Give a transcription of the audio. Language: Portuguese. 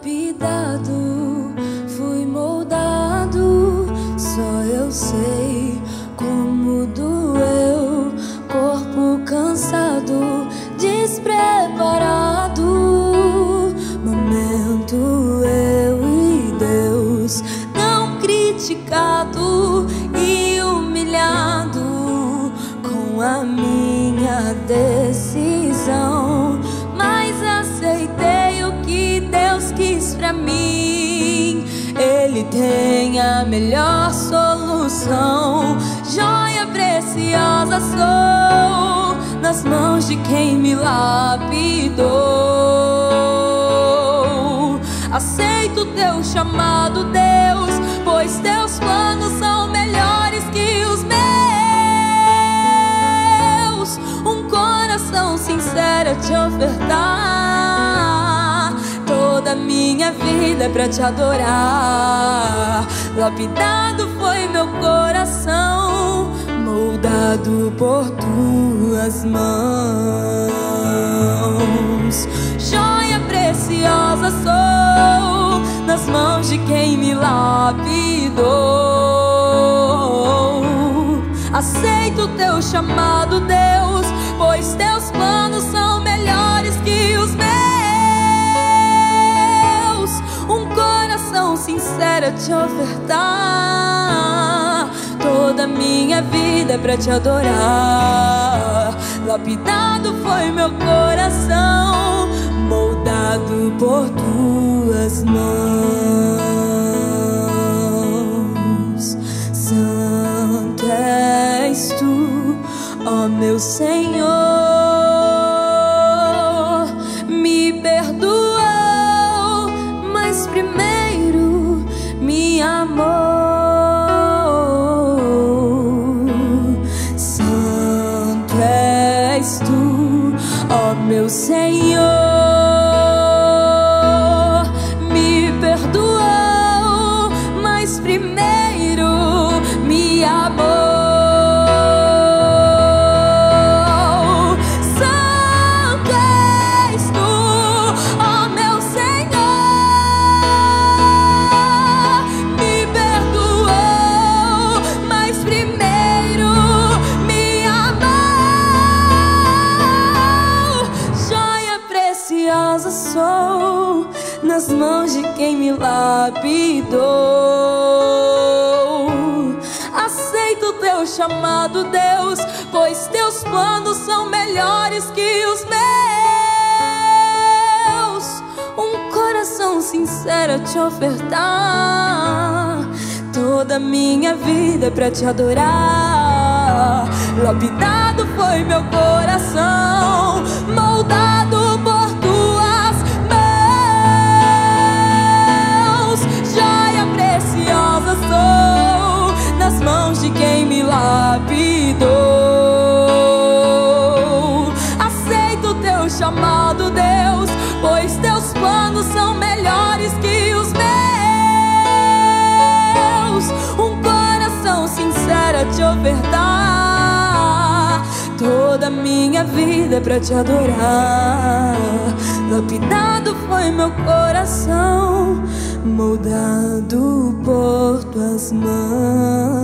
lapidado, fui moldado. Só eu sei como doeu, corpo cansado, despreparado. Momento eu e Deus, tão criticado e humilhado com a minha decisão, mas aceitei o que Deus quis pra mim. Ele tem a melhor solução. Joia preciosa sou nas mãos de quem me lapidou. Aceito teu chamado, Deus, pois teus planos são melhores que os meus. Um coração sincero a te ofertar, toda minha vida é pra te adorar. Lapidado foi meu coração, moldado por tuas mãos. Joia preciosa sou nas mãos de quem me lapidou. Aceito teu chamado, Deus, pois teus planos são melhores que os meus. Um coração sincero a te ofertar, toda minha vida é pra te adorar. Lapidado foi meu coração, moldado por tuas mãos. Santo és tu, ó meu Senhor. Me perdoou, mas primeiro me amou. Santo és tu, ó meu Senhor. Me perdoou, mas primeiro me amou. Santo és tu, ó meu Senhor. Me perdoou, mas primeiro me amou. Joia preciosa sou nas mãos de quem me lapidou. Aceito teu chamado, Deus, pois teus planos são melhores que os meus. Um coração sincero a te ofertar, toda minha vida é pra te adorar. Lapidado foi meu coração, moldado por tuas mãos. Joia preciosa sou nas mãos de quem me lapidou. Aceito teu chamado, Deus, pois teus planos são melhores que os meus. Um coração sincero a te ofertar, toda minha vida é pra te adorar. Lapidado foi meu coração, moldado por tuas mãos.